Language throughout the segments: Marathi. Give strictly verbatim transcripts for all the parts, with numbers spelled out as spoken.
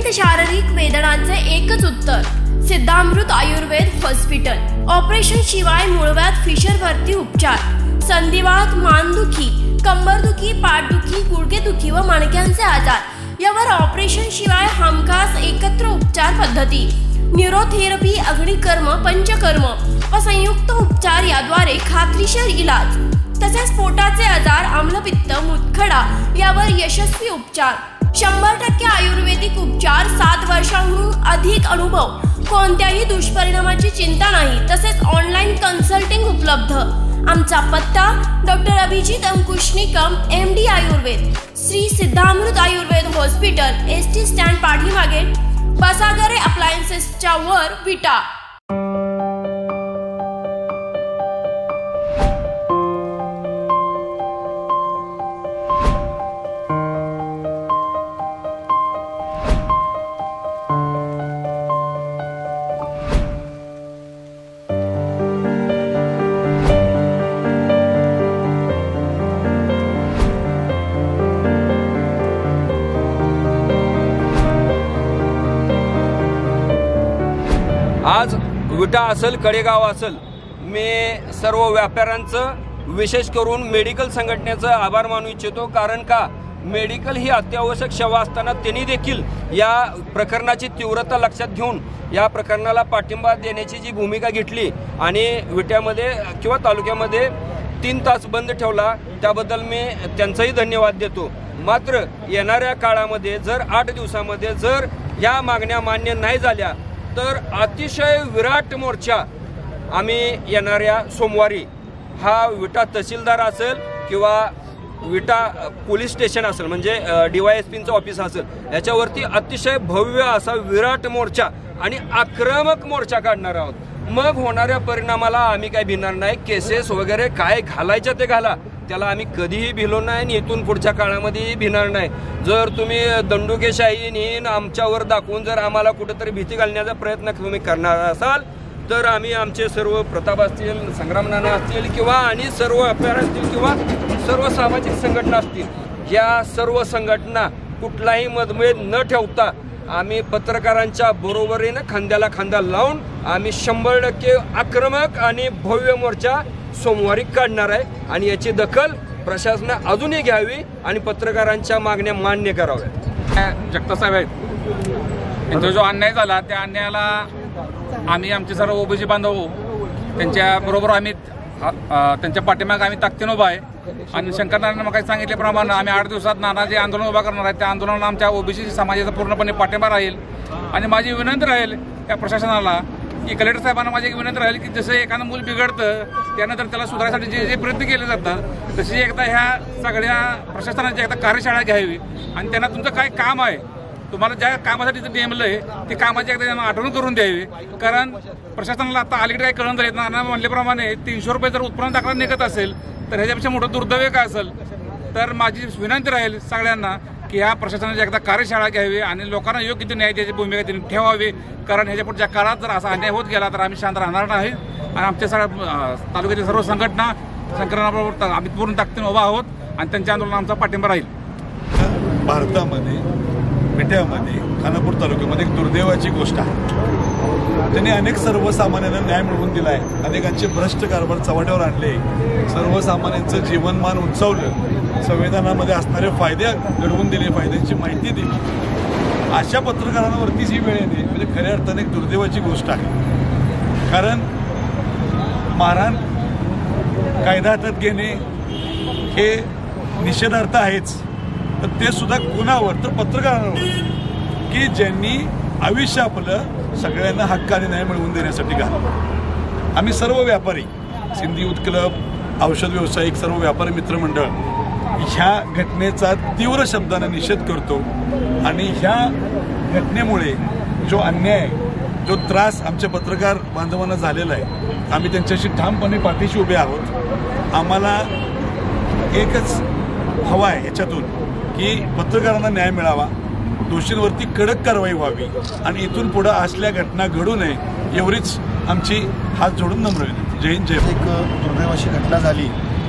विविध शारीरिक वेदनांचे एकच उत्तर, सिद्धामृत आयुर्वेद हॉस्पिटल। ऑपरेशन शिवाय मूळव्याध फिशरवरती उपचार, संधिवात, मानदुखी, कंबरदुखी, पाठदुखी, गुडघेदुखी व मणक्यांचे आजार यावर ऑपरेशन शिवाय हमखास एकत्र उपचार पद्धती, न्यूरोथेरपी, अग्निकर्म, पंचकर्म व संयुक्त उपचार याद्वारे खात्रीशीर इलाज। तसेच पोटाचे आजार, आम्लपित्त, मुतखडा यावर यशस्वी उपचार। शंभर टक्के आयुर्वेदिक उपचार, सात वर्षांहून अधिक अनुभव, कोणत्याही दुष्परिणामाची चिंता नाही। तसेच ऑनलाईन कन्सल्टिंग उपलब्ध। आमचा पत्ता doctor Abhijit Ankush Nikam, M D Ayurved, Shri Siddhamrit Ayurved hospital, S T stand पाठीमागे, बसागरे अप्लायन्सेसच्या वर, विटा। आज विटा असेल, कडेगाव असेल, मी सर्व व्यापाऱ्यांचं, विशेष करून मेडिकल संघटनेचं आभार मानू इच्छितो। कारण का, मेडिकल ही अत्यावश्यक सेवा असताना त्यांनी देखील या प्रकरणाची तीव्रता लक्षात घेऊन या प्रकरणाला पाठिंबा देण्याची जी भूमिका घेतली आणि विट्यामध्ये किंवा तालुक्यामध्ये तीन तास बंद ठेवला, त्याबद्दल मी त्यांचाही धन्यवाद देतो। मात्र येणाऱ्या काळामध्ये जर आठ दिवसामध्ये जर या मागण्या मान्य नाही झाल्या तर अतिशय विराट मोर्चा आम्ही येणाऱ्या सोमवारी, हा विटा तहसीलदार असेल किंवा विटा पोलीस स्टेशन असेल, म्हणजे डी वाय एस पीचं ऑफिस असेल, याच्यावरती अतिशय भव्य असा विराट मोर्चा आणि आक्रमक मोर्चा काढणार आहोत। मग होणाऱ्या परिणामाला आम्ही काय भिणार नाही। केसेस वगैरे काय घालायचं ते घाला, त्याला आम्ही कधीही भिलो नाही आणि इथून पुढच्या काळामध्येही भिणार नाही। जर तुम्ही दंडुकेशाही आमच्यावर दाखवून जर आम्हाला कुठेतरी भीती घालण्याचा प्रयत्न तुम्ही करणार असाल तर आम्ही आमचे सर्व प्रताप असतील, संग्राम नाना असतील किंवा आणि सर्व व्यापार असतील किंवा सर्व सामाजिक संघटना असतील, या सर्व संघटना कुठलाही मतभेद न ठेवता आम्ही पत्रकारांच्या बरोबरीनं खांद्याला खांदा लावून आम्ही शंभर टक्के आक्रमक आणि भव्य मोर्चा सोमवारी काढणार आहे आणि याची दखल प्रशासनाने अजूनही घ्यावी आणि पत्रकारांच्या मागण्या मान्य कराव्या। जगतासाहेब आहेत, यांचा जो अन्याय झाला त्या अन्यायाला आम्ही आमचे सर्व ओबीसी बांधव त्यांच्या बरोबर आम्ही त्यांच्या पाठीमागे आम्ही ताकदीने उभा आहे आणि शंकरनारायण मग काही सांगितल्याप्रमाणे आम्ही आठ दिवसात नाना जे आंदोलन उभा करणार आहे त्या आंदोलनाला आमच्या ओबीसी समाजाचा पूर्णपणे पाठिंबा राहील। आणि माझी विनंती राहील त्या प्रशासनाला की कलेक्टर साहेबांना माझी एक विनंती राहील की जसं एखादं मूल बिघडतं त्यानंतर त्याला सुधारण्यासाठी जे जे प्रयत्न केले जातात तशी एकदा ह्या सगळ्या प्रशासनाची एकदा कार्यशाळा घ्यावी आणि त्यांना तुमचं काय काम आहे, तुम्हाला ज्या कामासाठी नेमलं आहे ते कामाची एकदा त्यांना आठवण करून द्यावी। कारण प्रशासनाला आता अलीकडे काही कळून झाले नाना म्हणल्याप्रमाणे तीनशे रुपये जर उत्पन्न दाखला निघत असेल तर ह्याच्यापेक्षा मोठं दुर्दैव काय असेल। तर माझी विनंती राहील सगळ्यांना की ह्या प्रशासनाची एकदा कार्यशाळा घ्यावी आणि लोकांना योग्य ते न्याय द्यायची भूमिका त्यांनी ठेवावी। कारण ह्याच्या पुढच्या काळात जर असा अन्याय होत गेला तर आम्ही शांत राहणार नाही आणि आमच्या सगळ्या तालुक्यातील सर्व संघटना शंकरनारायणबरोबर आम्ही पूर्ण ताकदीने उभा आहोत आणि त्यांच्या आंदोलनात आमचा पाठिंबा राहील। भारतामध्ये विट्यामध्ये खानापूर तालुक्यामध्ये एक दुर्दैवाची गोष्ट आहे, त्यांनी अनेक सर्वसामान्यांना न्याय मिळवून दिला आहे, अनेकांचे भ्रष्ट कारभार चव्हाट्यावर आणले, सर्वसामान्यांचं जीवनमान उंचावलं, संविधानामध्ये असणारे फायदे घडवून दिले, फायद्यांची माहिती दिली। अशा पत्रकारांवरतीच ही वेळ येते म्हणजे खऱ्या अर्थाने एक दुर्दैवाची गोष्ट आहे। कारण मारहाण, कायदा हातात घेणे हे निषेधार्थ आहेच, तर ते सुद्धा कुणावर तर पत्रकारांवर की ज्यांनी आयुष्य आपलं सगळ्यांना हक्काने न्याय मिळवून देण्यासाठी घालवलं। आम्ही सर्व व्यापारी, सिंधी युथ क्लब, औषध व्यावसायिक, सर्व व्यापारी मित्रमंडळ ह्या घटनेचा तीव्र शब्दाने निषेध करतो आणि ह्या घटनेमुळे जो अन्याय, जो त्रास आमच्या पत्रकार बांधवांना झालेला आहे, आम्ही त्यांच्याशी ठामपणे पाठीशी उभे आहोत। आम्हाला एकच हवं आहे याच्यातून की पत्रकारांना न्याय मिळावा, दोषींवरती कडक कारवाई व्हावी आणि इथून पुढे असल्या घटना घडू नये एवढीच आमची हात जोडून नम्र विनंती। जय हिंद, जय भारत। एक दुर्दैवाची घटना झाली,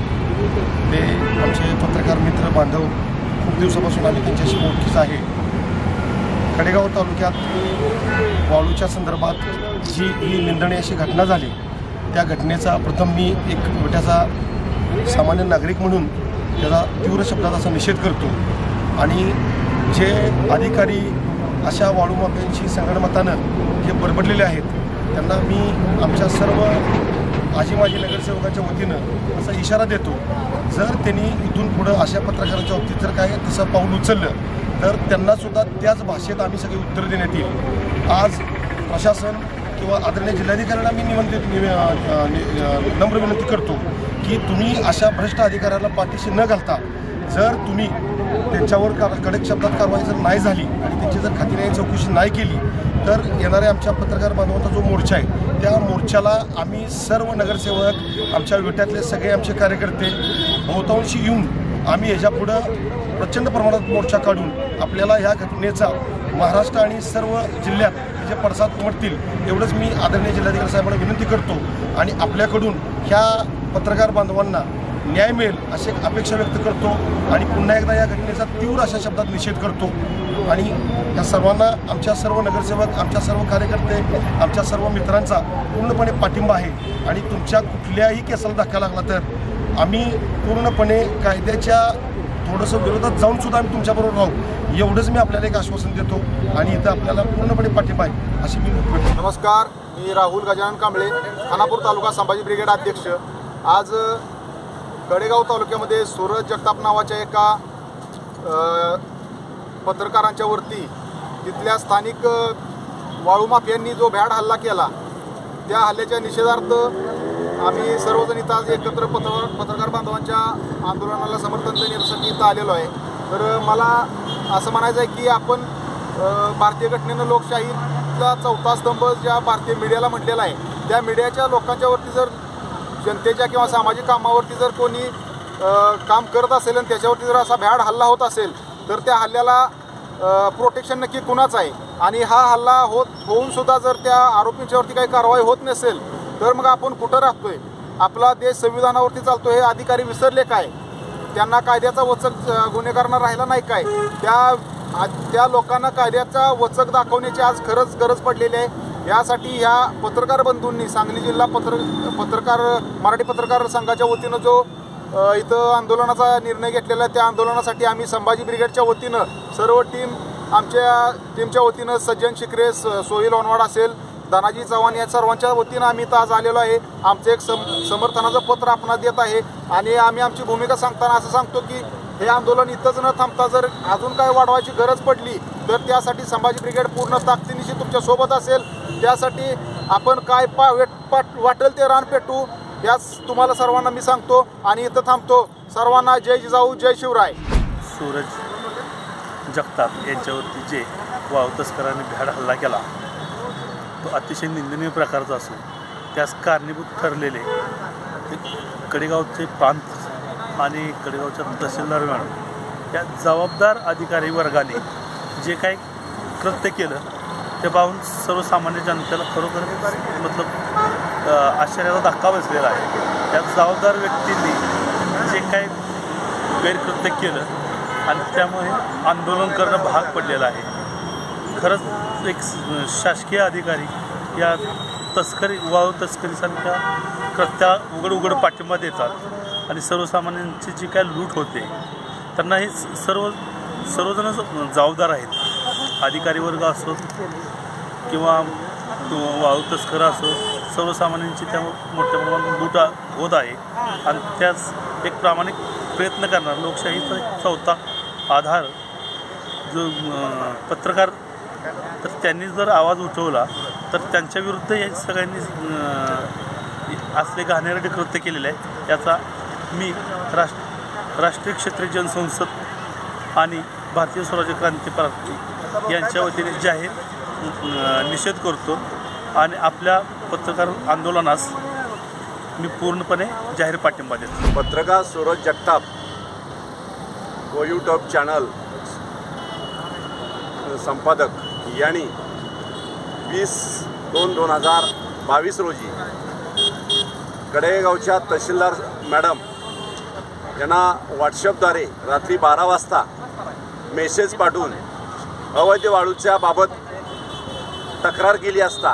ते आमचे पत्रकार मित्र बांधव खूप दिवसापासून आम्ही त्यांच्याशी ओळखीच आहे। कडेगाव तालुक्यात वाळूच्या संदर्भात जी ही निंदनीय अशी घटना झाली त्या घटनेचा प्रथम मी एक मोठ्याचा सामान्य नागरिक म्हणून त्याचा तीव्र शब्दात असा निषेध करतो आणि जे अधिकारी अशा वाळू माफियांची संघटनमतानं जे बरबडलेले आहेत त्यांना मी आमच्या सर्व आजी माजी नगरसेवकांच्या वतीनं असा इशारा देतो, जर त्यांनी इथून पुढं अशा पत्रकारांच्या बाबतीत जर काय तसं पाऊल उचललं तर त्यांनासुद्धा त्याच भाषेत आम्ही सगळी उत्तरं देण्यात येईल। आज प्रशासन किंवा आदरणीय जिल्हाधिकाऱ्यांना मी निमंत्रित नम्र विनंती करतो की तुम्ही अशा भ्रष्ट अधिकाऱ्याला पाठीशी न घालता जर तुम्ही त्यांच्यावर कडक शब्दात कारवाई जर नाही झाली आणि त्यांची जर खात्रीने चौकशी नाही केली तर येणाऱ्या आमच्या पत्रकार बांधवांचा जो मोर्चा आहे त्या मोर्चाला आम्ही सर्व नगरसेवक आमच्या विट्यातले सगळे आमचे कार्यकर्ते बहुतांशी येऊन आम्ही याच्यापुढं प्रचंड प्रमाणात मोर्चा काढून आपल्याला ह्या घटनेचा महाराष्ट्र आणि सर्व जिल्ह्यात जे पडसाद उमटतील एवढंच मी आदरणीय जिल्हाधिकारी साहेबांना विनंती करतो आणि आपल्याकडून ह्या पत्रकार बांधवांना न्याय मिळेल अशी अपेक्षा व्यक्त करतो आणि पुन्हा एकदा या घटनेचा तीव्र अशा शब्दात निषेध करतो आणि या सर्वांना आमच्या सर्व नगरसेवक आमच्या सर्व कार्यकर्ते आमच्या सर्व मित्रांचा पूर्णपणे पाठिंबा आहे आणि तुमच्या कुठल्याही केसाला धक्का लागला तर आम्ही पूर्णपणे कायद्याच्या थोडंसं विरोधात जाऊन सुद्धा आम्ही तुमच्याबरोबर राहू एवढंच मी आपल्याला एक आश्वासन देतो आणि इथं आपल्याला पूर्णपणे पाठिंबा आहे अशी मी नमस्कार, मी राहुल गजानन कांबळे, खानापूर तालुका संभाजी ब्रिगेड अध्यक्ष। आज कडेगाव तालुक्यामध्ये सूरज जगताप नावाच्या एका पत्रकारांच्या वरती तिथल्या स्थानिक वाळू माफियांनी जो भ्याड हल्ला केला त्या हल्ल्याच्या निषेधार्थ आम्ही सर्वजण इथं आज एकत्र पत्र पत्रकार बांधवांच्या आंदोलनाला समर्थन देण्यासाठी इथं आलेलो आहे। तर मला असं म्हणायचं आहे की आपण भारतीय घटनेनं लोकशाहीचा चौथा स्तंभ ज्या भारतीय मीडियाला म्हटलेला आहे त्या मीडियाच्या लोकांच्यावरती जर जनतेच्या किंवा सामाजिक कामावरती जर कोणी काम करत असेल आणि त्याच्यावरती जर असा भ्याड हल्ला होत असेल तर त्या हल्ल्याला प्रोटेक्शन नक्की कुणाचं आहे आणि हा हल्ला होत होऊनसुद्धा जर त्या आरोपींच्यावरती काही कारवाई होत नसेल तर मग आपण कुठं राहतोय? आपला देश संविधानावरती चालतो हे अधिकारी विसरले काय? त्यांना कायद्याचा वचक गुन्हेगारांना राहिला नाही काय? त्या त्या लोकांना कायद्याचा वचक दाखवण्याची आज खरंच गरज पडलेली आहे। यासाठी ह्या पत्रकार बंधूंनी सांगली जिल्हा पत्र पत्रकार मराठी पत्रकार संघाच्या वतीनं जो इथं आंदोलनाचा निर्णय घेतलेला आहे त्या आंदोलनासाठी आम्ही संभाजी ब्रिगेडच्या वतीनं सर्व टीम आमच्या टीमच्या वतीनं सज्जन शिकरे सोहिल ओनवाड असेल धनाजी चव्हाण या सर्वांच्या वतीनं आम्ही इथं आज आलेलो आहे। आमचं एक सम समर्थनाचं पत्र आपणास देत आहे आणि आम्ही आमची भूमिका सांगताना असं सांगतो की हे आंदोलन इथंच न थांबता जर अजून काय वाढवायची गरज पडली तर त्यासाठी संभाजी ब्रिगेड पूर्ण ताकदीनिशी तुमच्यासोबत असेल। त्यासाठी आपण काय पा पाट वाटेल ते रान पेटू याच तुम्हाला सर्वांना मी सांगतो आणि इथं थांबतो। सर्वांना जय जिजाऊ जय शिवराय। सूरज जगताप यांच्यावरती जे वाळू तस्करांनी भ्याड हल्ला केला तो अतिशय निंदनीय प्रकारचा असून त्यास कारणीभूत ठरलेले कडेगावचे प्रांत आणि कडेगावच्या तहसीलदार मॅडम या जबाबदार अधिकारी वर्गाने जे काही कृत्य केलं ते पाहून सर्वसामान्य जनतेला खरोखर मतलब आश्चर्याचा धक्का बसलेला आहे। त्या जबाबदार व्यक्तींनी जे काही गैरकृत्य केलं आणि त्यामुळे आंदोलन करणं भाग पडलेलं आहे। खरंच एक शासकीय अधिकारी या तस्करी वाळू तस्करीसारख्या कृत्या उघड उघड पाठिंबा देतात आणि सर्वसामान्यांची जी काय लूट होते त्यांना हे सर्व सर्वजण जबाबदार आहेत। अधिकारी वर्ग असो किंवा वाळू तस्कर असो सर्वसामान्यांची त्या मोठ्या प्रमाणात लूट होत आहे आणि त्याच एक प्रामाणिक प्रयत्न करणार लोकशाहीचा एक चौथा आधार जो पत्रकार तर त्यांनी जर आवाज उठवला तर त्यांच्या विरुद्ध या सगळ्यांनी असले घाणेरडे कृत्य केलेले आहे। याचा मी राष्ट्र राष्ट्रीय क्षेत्रीय जनसंसद आणि भारतीय स्वराज्य क्रांती पार्टी यांच्या वतीने जाहीर निषेध करतो आणि आपल्या पत्रकार आंदोलनास मी पूर्णपणे जाहीर पाठिंबा देतो। पत्रकार Suraj Jagtap go YouTube channel संपादक यांनी वीस दोन दोन हजार बावीस रोजी कडेगावच्या तहसीलदार मॅडम यांना व्हॉट्सअपद्वारे रात्री बारा वाजता मेसेज पाठवून अवैध वाळूच्या बाबत तक्रार केली असता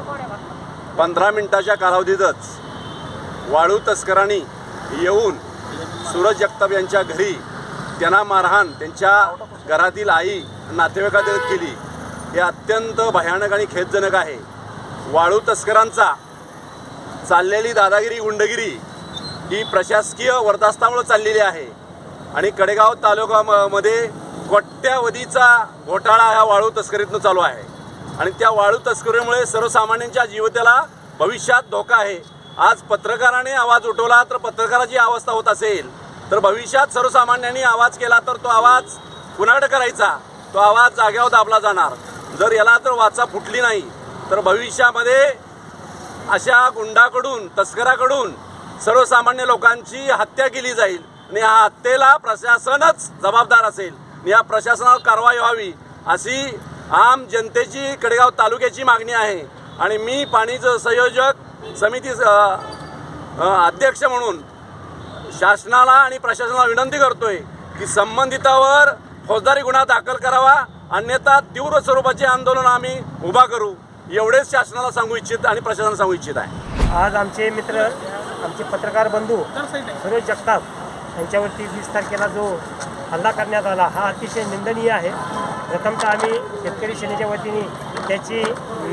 पंधरा मिनिटाच्या कालावधीतच वाळू तस्करांनी येऊन सूरज जगताप यांच्या घरी त्यांना मारहाण त्यांच्या घरातील आई नातेवाईकांनी केली. हे अत्यंत भयानक आणि खेदजनक आहे. वाळू तस्करांचा चाललेली दादागिरी गुंडगिरी ही प्रशासकीय वर्धास्तामुळे चाललेली आहे आणि कडेगाव तालुक्यामध्ये कोट्यावधीचा घोटाळा ह्या वाळू तस्करीतून चालू आहे आणि त्या वाळू तस्करीमुळे सर्वसामान्यांच्या जीविताला भविष्यात धोका आहे. आज पत्रकाराने आवाज उठवला तर पत्रकाराची अवस्था होत असेल तर भविष्यात सर्वसामान्यांनी आवाज केला तर तो आवाज कुणाकडे करायचा, तो आवाज जाग्यावर दाबला जाणार. जर याला तर वाचा फुटली नाही तर भविष्यामध्ये अशा गुंडाकडून तस्कराकडून सर्वसामान्य लोकांची हत्या केली जाईल आणि या हत्येला प्रशासनच जबाबदार असेल. या प्रशासनावर कारवाई व्हावी अशी आम जनतेची कडेगाव तालुक्याची मागणी आहे आणि मी पाणी संयोजक समिती अध्यक्ष म्हणून शासनाला आणि प्रशासनाला विनंती करतोय की संबंधितावर फौजदारी गुन्हा दाखल करावा, अन्यथा तीव्र स्वरूपाचे आंदोलन आम्ही उभा करू एवढेच शासनाला सांगू इच्छित आणि प्रशासनाला सांगू इच्छित आहे. आज आमचे मित्र आमचे पत्रकार बंधू सूरज जगताप यांच्यावरती वीस तारखेला जो हल्ला करण्यात आला हा अतिशय निंदनीय आहे. प्रथमतः आम्ही शेतकरी सेनेच्या वतीने त्याची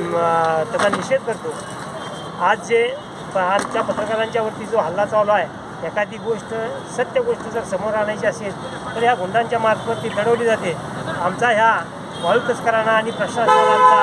त्याचा निषेध करतो. आज जे आमच्या पत्रकारांच्यावरती जो हल्ला चालू आहे, एखादी गोष्ट सत्य गोष्ट जर समोर आणायची असेल तर ह्या गुंडांच्या मार्फत ती लढवली जाते. आमचा ह्या वाळू तस्करांना आणि प्रशासनाचा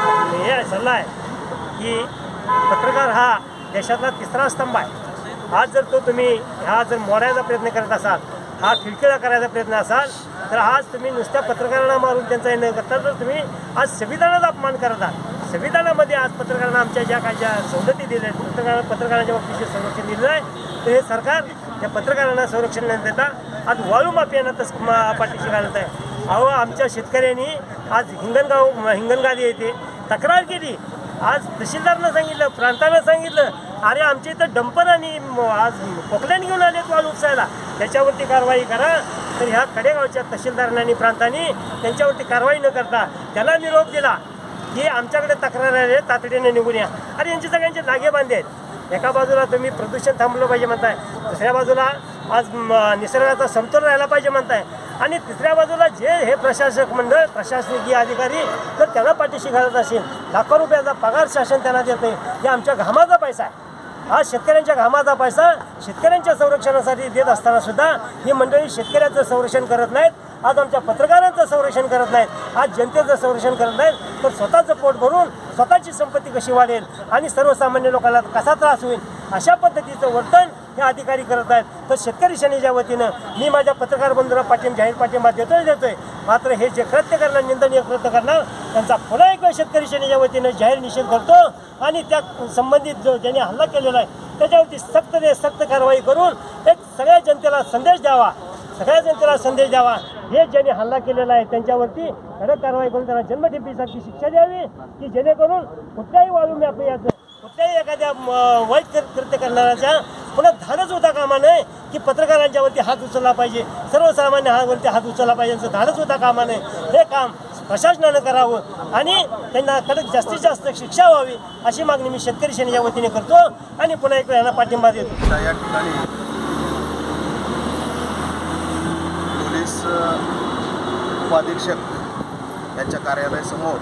हे सल्ला आहे की पत्रकार हा देशातला तिसरा स्तंभ आहे. आज जर तो तुम्ही हा जर मोडायचा प्रयत्न करत असाल, हा खिळखिळा करायचा प्रयत्न असाल तर आज तुम्ही नुसत्या पत्रकारांना मारून त्यांचा न करता तर तुम्ही आज संविधानाचा अपमान करत आहात. संविधानामध्ये आज पत्रकारांना आमच्या ज्या काही ज्या सवलती दिल्या आहेत, पत्रकार पत्रकारांच्या बाबतीत संरक्षण दिलेलं आहे, तर हे सरकार या पत्रकारांना संरक्षण न देता आज वाळू माफियांना तस पाठीशी घालत आहे. अहो, आमच्या शेतकऱ्यांनी आज हिंगणगाव हिंगणगादी येथे तक्रार केली. आज तहसीलदारनं सांगितलं, प्रांतानं सांगितलं, अरे आमच्या इथं डंपर आणि आज पोकल्याने घेऊन आलेत वाळू उपसायला, त्याच्यावरती कारवाई करा. तर ह्या कडेगावच्या तहसीलदारांनी आणि प्रांतांनी त्यांच्यावरती कारवाई न करता त्याला निरोप दिला की आमच्याकडे तक्रार आहे, तातडीने निघून या. अरे यांचे सगळ्यांचे धागे बांधे आहेत. एका बाजूला तुम्ही प्रदूषण थांबलं पाहिजे म्हणताय, दुसऱ्या बाजूला आज निसर्गाचा समतोल राहायला पाहिजे म्हणताय आणि तिसऱ्या बाजूला जे हे प्रशासक मंडळ प्रशासकीय अधिकारी तर त्यांना पाठीशी घालत असेल. लाखो रुपयाचा पगार शासन त्यांना देत नाही. हे आमच्या घामाचा पैसा आहे. हा शेतकऱ्यांच्या घामाचा पैसा शेतकऱ्यांच्या संरक्षणासाठी देत असताना सुद्धा ही मंडळी शेतकऱ्याचं संरक्षण करत नाहीत. आज आमच्या पत्रकारांचं संरक्षण करत नाहीत, आज जनतेचं संरक्षण करत नाहीत. तर स्वतःचं पोट भरून स्वतःची संपत्ती कशी वाढेल आणि सर्वसामान्य लोकांना कसा त्रास होईल अशा पद्धतीचं वर्तन हे अधिकारी करत आहेत. तर शेतकरी सेनेच्या वतीनं मी माझ्या पत्रकार बंधूंना पाठिंबा जाहीर पाठिंबा देतोय देतोय मात्र हे जे कृत्य करणार निंदनीय कृत्य करणार त्यांचा पुन्हा एक वेळ शेतकरी सेनेच्या वतीनं जाहीर निषेध करतो आणि त्या संबंधित जो ज्यांनी हल्ला केलेला आहे त्याच्यावरती सक्त ते सक्त कारवाई करून एक सगळ्या जनतेला संदेश द्यावा सगळ्या जनतेला संदेश द्यावा. हे ज्यांनी हल्ला केलेला आहे त्यांच्यावरती कडक कारवाई करून त्यांना जन्मठेपीसारखी शिक्षा द्यावी की जेणेकरून कुठल्याही वाळू माफियाचं कुठल्याही एखाद्या वाईट कृत्य करणाऱ्याच्या पुन्हा धाडच होता कामा नये की पत्रकारांच्यावरती हात उचलला पाहिजे, सर्वसामान्य हातवरती हात उचलला पाहिजे, यांचं धाडच होता कामा नये. हे काम प्रशासनानं करावं आणि त्यांना कडक जास्तीत जास्त शिक्षा व्हावी अशी मागणी मी शेतकरी सेनेच्या वतीने करतो आणि पुन्हा एक यांना पाठिंबा देतो. या ठिकाणी पोलीस उपाधीक्षक यांच्या कार्यालयासमोर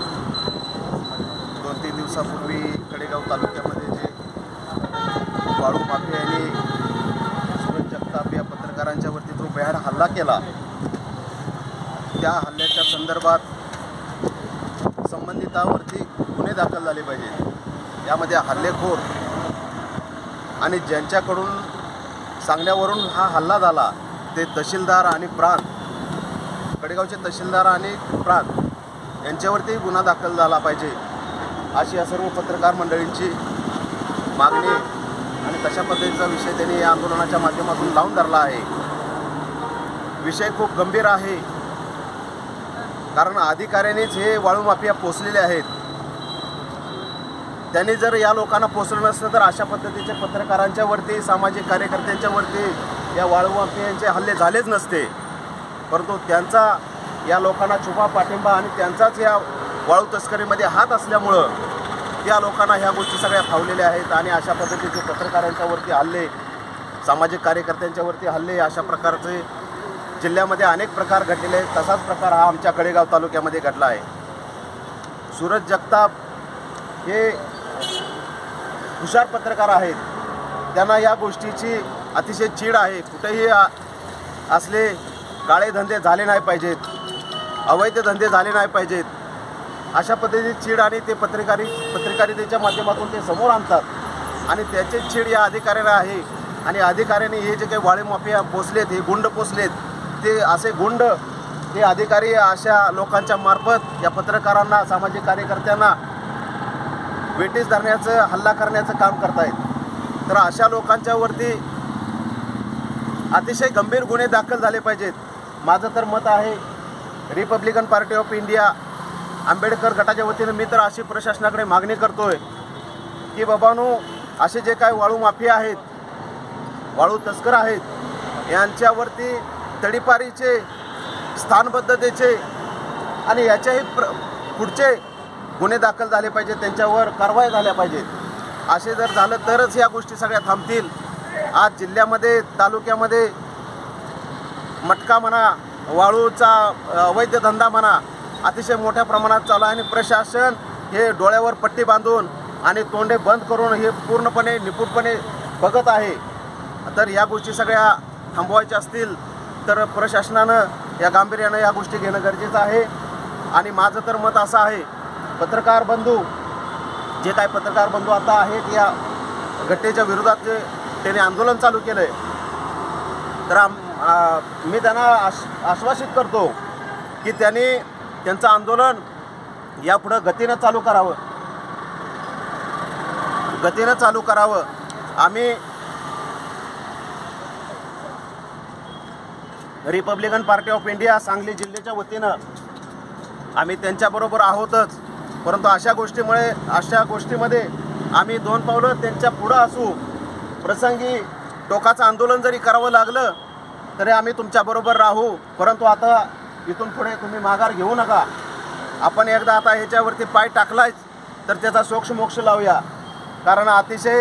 दोन तीन दिवसापूर्वी कडेगाव तालुक्यामध्ये जे वाळू माफियांनी सूरज जगताप या पत्रकारांच्यावरती जो भ्याड हल्ला केला त्या हल्ल्याच्या संदर्भात संबंधितावरती गुन्हे दाखल झाले पाहिजे. यामध्ये हल्लेखोर आणि ज्यांच्याकडून सांगण्यावरून हा हल्ला झाला ते तहसीलदार आणि प्रांत कडेगावचे तहसीलदार आणि प्रांत यांच्यावरती गुन्हा दाखल झाला पाहिजे अशी या सर्व पत्रकार मंडळींची मागणी आणि तशा पद्धतीचा विषय त्यांनी या आंदोलनाच्या माध्यमातून लावून धरला आहे. विषय खूप गंभीर आहे कारण अधिकाऱ्यांनीच हे वाळू माफिया पोचलेले आहेत. त्यांनी जर या लोकांना पोचलं नसतं तर अशा पद्धतीचे पत्रकारांच्या वरती सामाजिक कार्यकर्त्यांच्या वरती या वाळू माफियांचे हल्ले झालेच नसते. परंतु त्यांचा या लोकांना छुपा पाठिंबा आणि त्यांचाच या वाळू तस्करीमध्ये हात असल्यामुळं त्या लोकांना ह्या गोष्टी सगळ्या फावलेल्या आहेत आणि अशा पद्धतीचे पत्रकारांच्यावरती हल्ले, सामाजिक कार्यकर्त्यांच्यावरती हल्ले, अशा प्रकारचे जिल्ह्यामध्ये अनेक प्रकार घडलेले आहेत. तसाच प्रकार हा आमच्या कडेगाव तालुक्यामध्ये घडला आहे. सूरज जगताप हे हुशार पत्रकार आहेत. त्यांना या गोष्टीची अतिशय चीड आहे. कुठेही असले काळे धंदे झाले नाही पाहिजेत, अवैध धंदे झाले नाही पाहिजेत, अशा पद्धतीची चीड आणि ते पत्रकारी पत्रकारितेच्या माध्यमातून ते समोर आणतात आणि त्याचे चीड या अधिकाऱ्याला आहे. आणि अधिकाऱ्यांनी हे जे काही वाळे माफिया पोचलेत, हे गुंड पोचलेत, ते असे गुंड हे अधिकारी अशा लोकांच्या मार्फत या पत्रकारांना, सामाजिक कार्यकर्त्यांना वेठीस धरण्याचं, हल्ला करण्याचं काम करतायत. तर अशा लोकांच्यावरती अतिशय गंभीर गुन्हे दाखल झाले पाहिजेत. माझं तर मत आहे, Republican party of India Ambedkar गटाच्या वतीनं मी तर अशी प्रशासनाकडे मागणी करतोय की बाबांनो, असे जे काय वाळू माफिया आहेत, वाळू तस्कर आहेत, यांच्यावरती तडीपारीचे, स्थानबद्धतेचे आणि याच्याही प्र पुढचे गुन्हे दाखल झाले पाहिजेत, त्यांच्यावर कारवाई झाल्या पाहिजेत. असे जर झालं तरच या गोष्टी सगळ्या थांबतील. आज जिल्ह्यामध्ये, तालुक्यामध्ये मटका म्हणा, वाळूचा अवैध धंदा म्हणा, अतिशय मोठ्या प्रमाणात चालू आहे आणि प्रशासन हे डोळ्यावर पट्टी बांधून आणि तोंडे बंद करून हे पूर्णपणे निपुटपणे बघत आहे. तर या गोष्टी सगळ्या थांबवायच्या असतील तर प्रशासनानं या गांभीर्यानं या गोष्टी घेणं गरजेचं आहे. आणि माझं तर मत असं आहे, पत्रकार बंधू जे काय पत्रकार बंधू आता आहेत, या घटनेच्या विरोधात जे त्यांनी आंदोलन चालू केलं आहे, तर आम मी त्यांना आश आश्वासित करतो की त्यांनी त्यांचं आंदोलन यापुढं गतीनं चालू करावं, गतीनं चालू करावं. आम्ही Republican party of India Sangli जिल्ह्याच्या वतीनं आम्ही त्यांच्याबरोबर आहोतच, परंतु अशा गोष्टीमुळे अशा गोष्टीमध्ये आम्ही दोन पावलं त्यांच्या पुढं असू. प्रसंगी टोकाचं आंदोलन जरी करावं लागलं तरी आम्ही तुमच्याबरोबर राहू. परंतु आता इथून पुढे तुम्ही माघार घेऊ नका. आपण एकदा आता ह्याच्यावरती पाय टाकलायच तर त्याचा सोक्षमोक्ष लावूया. कारण अतिशय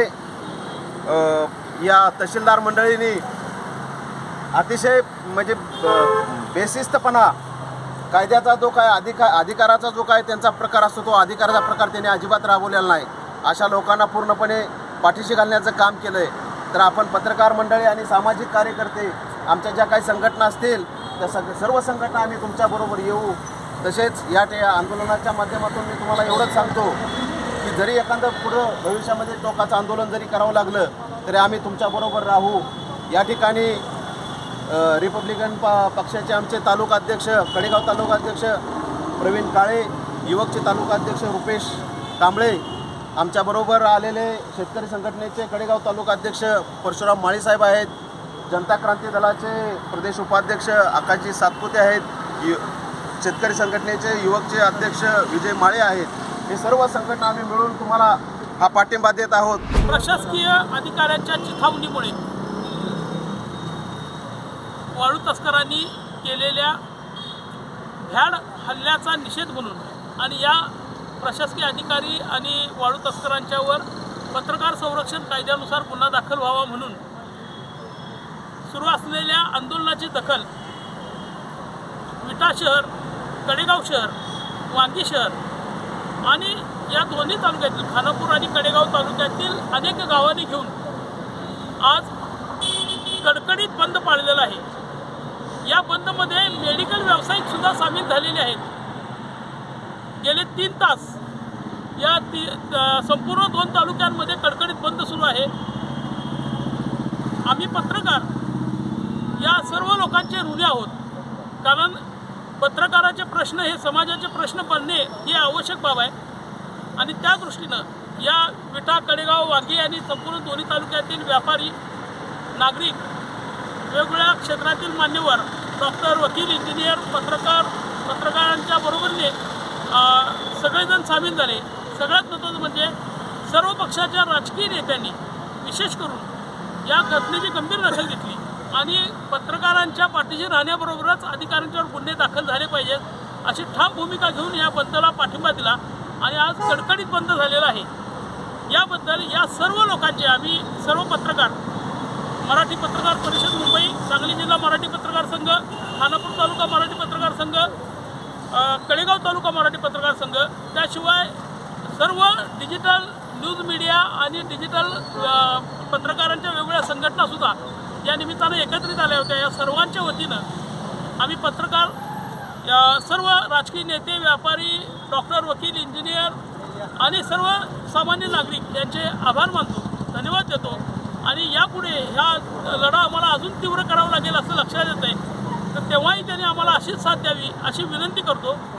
या तहसीलदार मंडळींनी अतिशय म्हणजे बेशिस्तपणा, कायद्याचा जो काय अधिकार अधिकाराचा जो काय त्यांचा प्रकार असतो तो अधिकाराचा प्रकार त्यांनी अजिबात राबवलेला नाही. अशा लोकांना पूर्णपणे पाठीशी घालण्याचं काम केलं आहे. तर आपण पत्रकार मंडळी आणि सामाजिक कार्यकर्ते, आमच्या ज्या काही संघटना असतील त्या सग सर्व संघटना आम्ही तुमच्याबरोबर येऊ. तसेच या आंदोलनाच्या माध्यमातून मी तुम्हाला एवढंच सांगतो की जरी एखादं पुढं भविष्यामध्ये टोकाचं आंदोलन जरी करावं लागलं तरी आम्ही तुमच्याबरोबर राहू. या ठिकाणी रिपब्लिकन प पक्षाचे आमचे तालुकाध्यक्ष, कडेगाव तालुकाध्यक्ष प्रवीण काळे, युवकचे तालुकाध्यक्ष रुपेश कांबळे, आमच्याबरोबर आलेले शेतकरी संघटनेचे कडेगाव तालुकाध्यक्ष परशुराम माळीसाहेब आहेत, जनता क्रांती दलाचे प्रदेश उपाध्यक्ष आकाशजी सातपुते आहेत, शेतकरी संघटनेचे युवकचे अध्यक्ष विजय माळे आहेत. हे सर्व संघटना आम्ही मिळून तुम्हाला हा पाठिंबा देत आहोत. प्रशासकीय अधिकाऱ्यांच्या चिथावणीमुळे वाळू तस्करांनी केलेल्या भ्याड हल्ल्याचा निषेध म्हणून आणि या प्रशासकीय अधिकारी आणि वाळू तस्करांच्यावर पत्रकार संरक्षण कायद्यानुसार गुन्हा दाखल व्हावा म्हणून सुरू असलेल्या आंदोलनाची दखल विटा शहर, कडेगाव शहर, वांगी शहर आणि या दोन्ही तालुक्यातील खानापूर आणि कडेगाव तालुक्यातील अनेक गावांनी घेऊन आज कडकडीत बंद पाळलेला आहे. या बंदमध्ये मेडिकल व्यावसायिक सुद्धा सामील झालेले आहेत. गेले तीन तास या ती संपूर्ण दोन तालुक्यांमध्ये कडकडीत बंद सुरू आहे. आम्ही पत्रकार या सर्व लोकांचे ऋणी आहोत, कारण पत्रकाराचे प्रश्न हे समाजाचे प्रश्न बनणे ही आवश्यक बाब आहे. आणि त्या दृष्टीनं या विटा, कडेगाव, वांगी आणि संपूर्ण दोन्ही तालुक्यातील व्यापारी, नागरिक, वेगवेगळ्या क्षेत्रातील मान्यवर, डॉक्टर, वकील, इंजिनियर, पत्रकार पत्रकारांच्या बरोबरीने सगळेजण सामील झाले. सगळ्यात महत्त्वाचं म्हणजे सर्व पक्षाच्या राजकीय नेत्यांनी विशेष करून या घटनेची गंभीर दखल घेतली. आणि पत्रकारांच्या पाठीशी राहण्याबरोबरच अधिकाऱ्यांच्यावर गुन्हे दाखल झाले पाहिजेत अशी ठाम भूमिका घेऊन या बंदला पाठिंबा दिला आणि आज कडकडीत बंद झालेला आहे। याबद्दल या सर्व लोकांचे आम्ही सर्व पत्रकार, मराठी पत्रकार परिषद मुंबई, सांगली जिल्हा मराठी पत्रकार संघ, खानापूर तालुका मराठी पत्रकार संघ, कडेगाव तालुका मराठी पत्रकार संघ, त्याशिवाय सर्व डिजिटल न्यूज मीडिया आणि डिजिटल पत्रकारांच्या वेगवेगळ्या संघटनासुद्धा या निमित्तानं एकत्रित आल्या होत्या। या सर्वांच्या वतीनं आम्ही पत्रकार, सर्व राजकीय नेते, व्यापारी, डॉक्टर, वकील, इंजिनियर आणि सर्व सामान्य नागरिक यांचे आभार मानतो, धन्यवाद देतो आणि यापुढे ह्या लढा आम्हाला अजून तीव्र करावा लागेल असं लक्षात येत आहे, तर तेव्हाही त्यांनी आम्हाला अशीच साथ द्यावी अशी विनंती करतो।